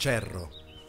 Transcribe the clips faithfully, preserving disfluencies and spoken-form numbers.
Cerro.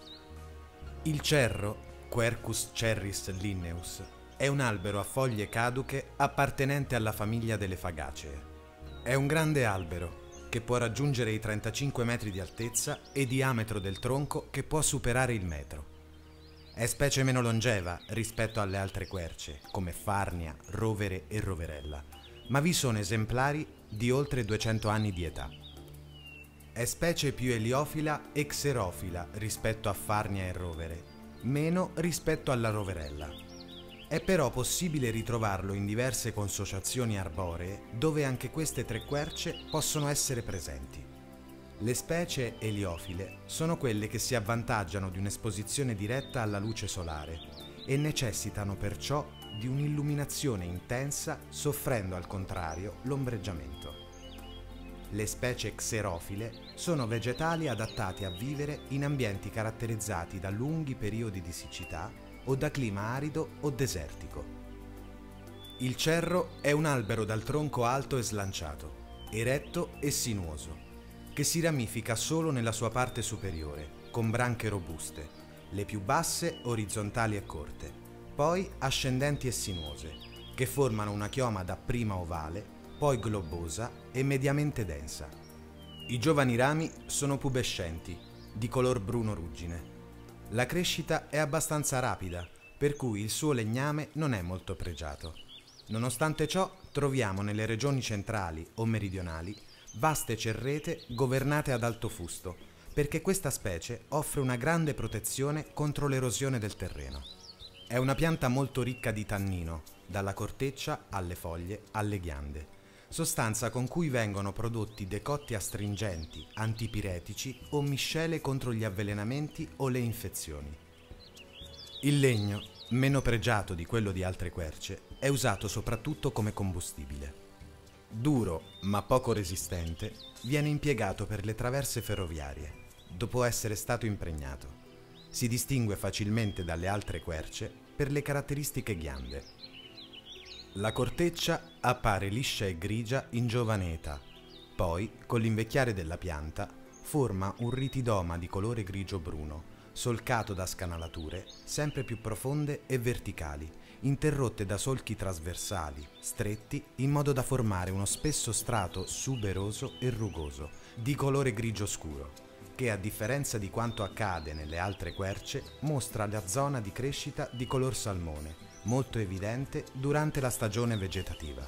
Il cerro, Quercus cerris linneus, è un albero a foglie caduche appartenente alla famiglia delle fagacee. È un grande albero che può raggiungere i trentacinque metri di altezza e diametro del tronco che può superare il metro. È specie meno longeva rispetto alle altre querce, come farnia, rovere e roverella, ma vi sono esemplari di oltre duecento anni di età. È specie più eliofila e xerofila rispetto a farnia e rovere, meno rispetto alla roverella. È però possibile ritrovarlo in diverse consociazioni arboree dove anche queste tre querce possono essere presenti. Le specie eliofile sono quelle che si avvantaggiano di un'esposizione diretta alla luce solare e necessitano perciò di un'illuminazione intensa, soffrendo al contrario l'ombreggiamento. Le specie xerofile sono vegetali adattati a vivere in ambienti caratterizzati da lunghi periodi di siccità o da clima arido o desertico. Il cerro è un albero dal tronco alto e slanciato, eretto e sinuoso, che si ramifica solo nella sua parte superiore, con branche robuste, le più basse orizzontali e corte, poi ascendenti e sinuose, che formano una chioma dapprima ovale, poi globosa e mediamente densa. I giovani rami sono pubescenti, di color bruno ruggine. La crescita è abbastanza rapida, per cui il suo legname non è molto pregiato. Nonostante ciò, troviamo nelle regioni centrali o meridionali vaste cerrete governate ad alto fusto, perché questa specie offre una grande protezione contro l'erosione del terreno. È una pianta molto ricca di tannino, dalla corteccia alle foglie alle ghiande, sostanza con cui vengono prodotti decotti astringenti, antipiretici o miscele contro gli avvelenamenti o le infezioni. Il legno, meno pregiato di quello di altre querce, è usato soprattutto come combustibile. Duro, ma poco resistente, viene impiegato per le traverse ferroviarie, dopo essere stato impregnato. Si distingue facilmente dalle altre querce per le caratteristiche ghiande. La corteccia appare liscia e grigia in giovane età, poi, con l'invecchiare della pianta, forma un ritidoma di colore grigio-bruno, solcato da scanalature sempre più profonde e verticali, interrotte da solchi trasversali, stretti, in modo da formare uno spesso strato suberoso e rugoso, di colore grigio scuro, che, a differenza di quanto accade nelle altre querce, mostra la zona di crescita di color salmone, molto evidente durante la stagione vegetativa.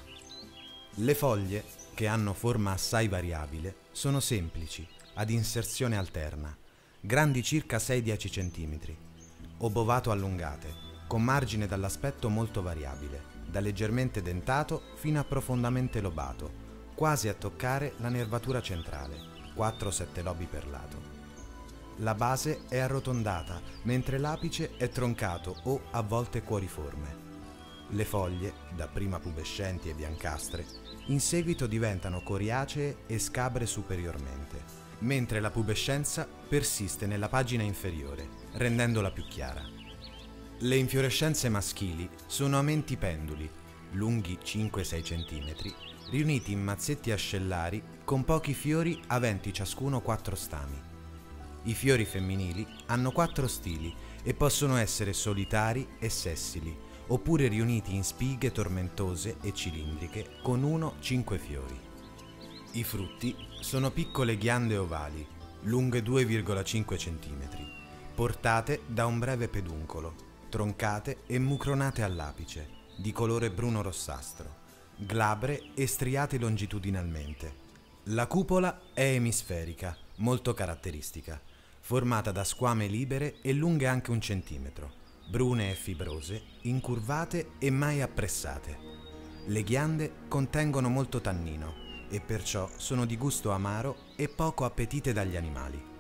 Le foglie, che hanno forma assai variabile, sono semplici, ad inserzione alterna, grandi circa sei dieci centimetri, obovato allungate, con margine dall'aspetto molto variabile, da leggermente dentato fino a profondamente lobato, quasi a toccare la nervatura centrale, quattro sette lobi per lato. La base è arrotondata, mentre l'apice è troncato o a volte cuoriforme. Le foglie, dapprima pubescenti e biancastre, in seguito diventano coriacee e scabre superiormente, mentre la pubescenza persiste nella pagina inferiore, rendendola più chiara. Le infiorescenze maschili sono amenti penduli, lunghi cinque sei centimetri, riuniti in mazzetti ascellari con pochi fiori aventi ciascuno quattro stami. I fiori femminili hanno quattro stili e possono essere solitari e sessili, oppure riuniti in spighe tormentose e cilindriche con uno cinque fiori. I frutti sono piccole ghiande ovali, lunghe due virgola cinque centimetri, portate da un breve peduncolo, troncate e mucronate all'apice, di colore bruno-rossastro, glabre e striate longitudinalmente. La cupola è emisferica, molto caratteristica, formata da squame libere e lunghe anche un centimetro, brune e fibrose, incurvate e mai appressate. Le ghiande contengono molto tannino e perciò sono di gusto amaro e poco appetite dagli animali.